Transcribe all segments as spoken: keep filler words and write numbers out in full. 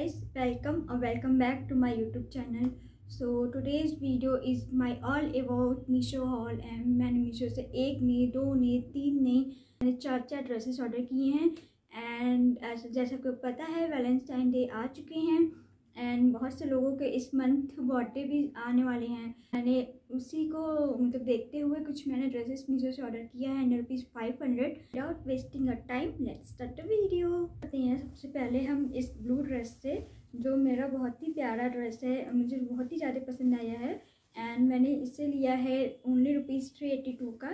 guys, welcome or welcome back to my YouTube channel. So today's video is my all about Meesho haul and मैंने मीशो से एक नहीं, दो नहीं, तीन नहीं, मैंने चार चार ड्रेसेस ऑर्डर किए हैं। एंड ऐसा जैसा आपको पता है वैलेंटाइन डे आ चुके हैं एंड बहुत से लोगों के इस मंथ बर्थडे भी आने वाले हैं। मैंने उसी को मतलब देखते हुए कुछ मैंने ड्रेसेस मीशो से ऑर्डर किया है and rupees five hundred. Without wasting a time let's start the video. करते हैं सबसे पहले हम इस ब्लू ड्रेस से, जो मेरा बहुत ही प्यारा ड्रेस है, मुझे बहुत ही ज़्यादा पसंद आया है एंड मैंने इसे लिया है only rupees three eighty two का।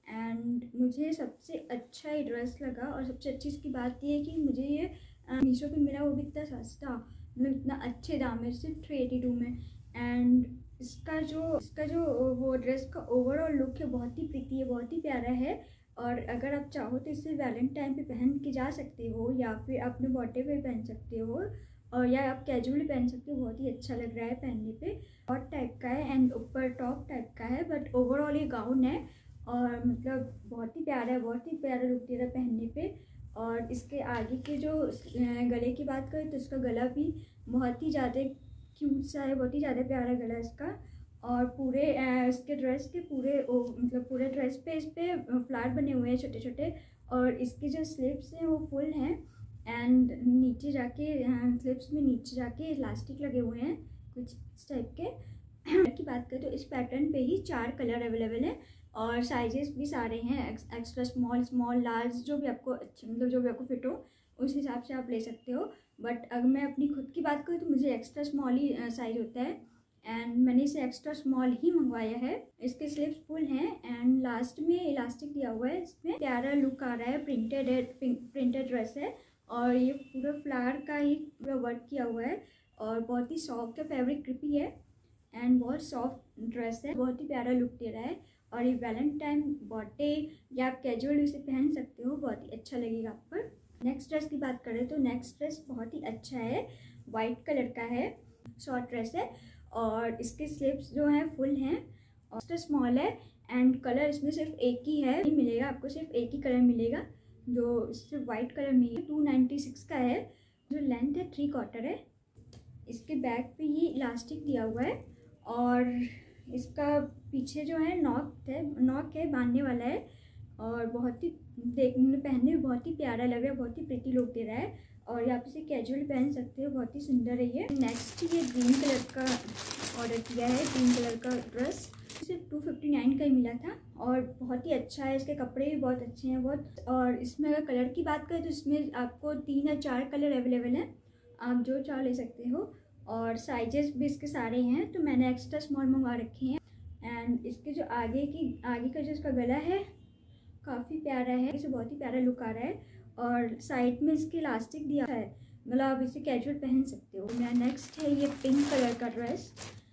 एंड मुझे सबसे अच्छा ये ड्रेस लगा और सबसे अच्छी इसकी बात यह है कि मुझे ये मीशो पे मिला, वो भी इतना सस्ता, मतलब इतना अच्छे दाम में, सिर्फ थ्री एटी टू में। एंड इसका जो इसका जो वो ड्रेस का ओवरऑल लुक है बहुत ही प्रीति है, बहुत ही प्यारा है। और अगर आप चाहो तो इसे वैलेंटाइन पे पहन के जा सकते हो या फिर अपने बर्थडे पे पहन सकते हो और या आप कैजुअली पहन सकते हो। बहुत ही अच्छा लग रहा है पहनने पे। हॉट टाइप का है एंड ऊपर टॉप टाइप का है, बट ओवरऑल ये गाउन है और मतलब बहुत ही प्यारा है, बहुत ही प्यारा लुक दे रहा है पहनने पे। और इसके आगे के जो गले की बात करें तो इसका गला भी बहुत ही ज़्यादा क्यूट सा है, बहुत ही ज़्यादा प्यारा गला इसका। और पूरे इसके ड्रेस के पूरे मतलब पूरे ड्रेस पे इस पर फ्लावर बने हुए हैं छोटे छोटे, और इसके जो स्लीव्स हैं वो फुल हैं एंड नीचे जाके स्लीव्स में नीचे जाके इलास्टिक लगे हुए हैं कुछ इस टाइप के। की बात करें तो इस पैटर्न पे ही चार कलर अवेलेबल है और साइजेस भी सारे हैं, एक्स्ट्रा स्मॉल, स्मॉल, लार्ज, जो भी आपको अच्छा मतलब जो भी आपको फिट हो उस हिसाब से आप ले सकते हो। बट अगर मैं अपनी खुद की बात करूँ तो मुझे एक्स्ट्रा स्मॉल ही साइज होता है एंड मैंने इसे एक्स्ट्रा स्मॉल ही मंगवाया है। इसके स्लीव्स फुल हैं एंड लास्ट में इलास्टिक दिया हुआ है। इसमें प्यारा लुक आ रहा है, प्रिंटेड है, प्रिंटेड ड्रेस है और ये पूरा फ्लावर का ही पूरा वर्क किया हुआ है और बहुत ही सॉफ्ट है, फैब्रिक क्रिपी है एंड बहुत सॉफ्ट ड्रेस है, बहुत ही प्यारा लुक दे रहा है। और ये वैलेंटाइन, बर्थडे या आप कैजुअल इसे पहन सकते हो, बहुत ही अच्छा लगेगा आप पर। नेक्स्ट ड्रेस की बात करें तो नेक्स्ट ड्रेस बहुत ही अच्छा है, वाइट कलर का है, शॉर्ट ड्रेस है और इसके स्लीव्स जो हैं फुल हैं और स्मॉल है एंड कलर इसमें सिर्फ एक ही है, नहीं मिलेगा आपको, सिर्फ एक ही कलर मिलेगा जो सिर्फ वाइट कलर में है। टू नाइन्टी सिक्स का है, जो लेंथ है थ्री क्वार्टर है। इसके बैक पे ही इलास्टिक दिया हुआ है और इसका पीछे जो है नॉक है, नॉक है बांधने वाला है और बहुत ही देखने पहनने में बहुत ही प्यारा लग रहा है, बहुत ही प्रीति लुक दे रहा है और आप इसे कैजुअल पहन सकते हो, बहुत ही सुंदर है ये। नेक्स्ट ये ग्रीन कलर का ऑर्डर किया है, ग्रीन कलर का ड्रेस सिर्फ टू फिफ्टी नाइन का ही मिला था और बहुत ही अच्छा है, इसके कपड़े भी बहुत अच्छे हैं बहुत। और इसमें अगर कलर की बात करें तो इसमें आपको तीन या चार कलर अवेलेबल हैं, आप जो चाह ले सकते हो और साइजेस भी इसके सारे हैं, तो मैंने एक्स्ट्रा स्मॉल मंगवा रखे हैं। एंड इसके जो आगे की आगे का जो इसका गला है काफ़ी प्यारा है, इसे बहुत ही प्यारा लुक आ रहा है और साइड में इसके इलास्टिक दिया है, मतलब आप इसे कैजुअल पहन सकते हो। मेरा नेक्स्ट है ये पिंक कलर का ड्रेस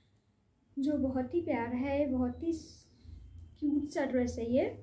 जो बहुत ही प्यारा है, बहुत ही क्यूट सा ड्रेस है ये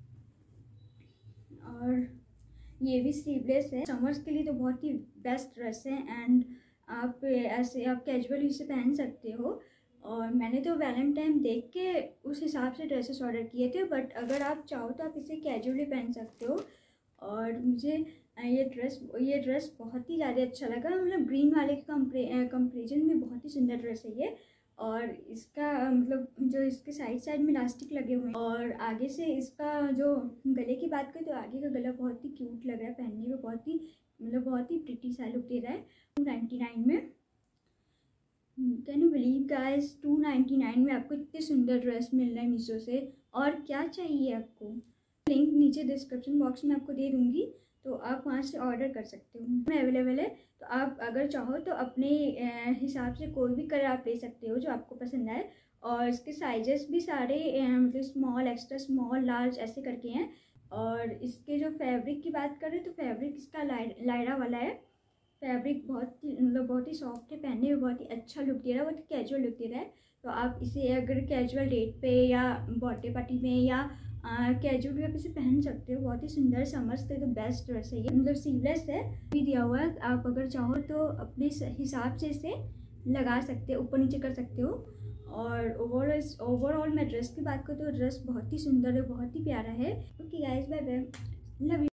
और ये भी स्लीवलेस है। समर्स के लिए तो बहुत ही बेस्ट ड्रेस है एंड आप ऐसे आप कैजुअल इसे पहन सकते हो। और मैंने तो वैलेंटाइन देख के उस हिसाब से ड्रेसेस ऑर्डर किए थे, बट अगर आप चाहो तो आप इसे कैजुअली पहन सकते हो। और मुझे ये ड्रेस ये ड्रेस बहुत ही ज़्यादा अच्छा लगा, मतलब ग्रीन वाले के कंपेरिजन में बहुत ही सुंदर ड्रेस है ये। और इसका मतलब जो इसके साइड साइड में इलास्टिक लगे हुए हैं और आगे से इसका जो गले की बात करें तो आगे का गला बहुत ही क्यूट लग रहा है पहनने में, बहुत ही मतलब बहुत ही प्रिटी सा लुक दे रहा है। टू नाइन्टी नाइन में, can you believe guys, two ninety nine में आपको इतने सुंदर ड्रेस मिल रहा है मीशो से, और क्या चाहिए आपको। लिंक नीचे डिस्क्रिप्शन बॉक्स में आपको दे दूँगी, तो आप वहाँ से ऑर्डर कर सकते हो, में अवेलेबल है। तो आप अगर चाहो तो अपने हिसाब से कोई भी कलर आप ले सकते हो जो आपको पसंद आए। और इसके साइजेस भी सारे मतलब स्मॉल, एक्स्ट्रा स्मॉल, लार्ज ऐसे करके हैं। और इसके जो फैब्रिक की बात करें तो फैब्रिक इसका लायरा वाला है, फैब्रिक बहुत ही मतलब बहुत ही सॉफ्ट है, पहनने में बहुत ही अच्छा लुक दे रहा है, बहुत ही कैजुअल लुक दे रहा है। तो आप इसे अगर कैजुअल डेट पे या बर्थडे पार्टी में या कैजुअल भी आप इसे पहन सकते हो, बहुत ही सुंदर, समझते तो बेस्ट ड्रेस है ये, मतलब सीवलेस है भी दिया हुआ है। आप अगर चाहो तो अपने हिसाब से इसे लगा सकते हो, ऊपर नीचे कर सकते हो। और ओवरऑल ओवरऑल मैं ड्रेस की बात करूँ तो ड्रेस बहुत ही सुंदर है, बहुत ही प्यारा है। Okay guys, bye bye, love you.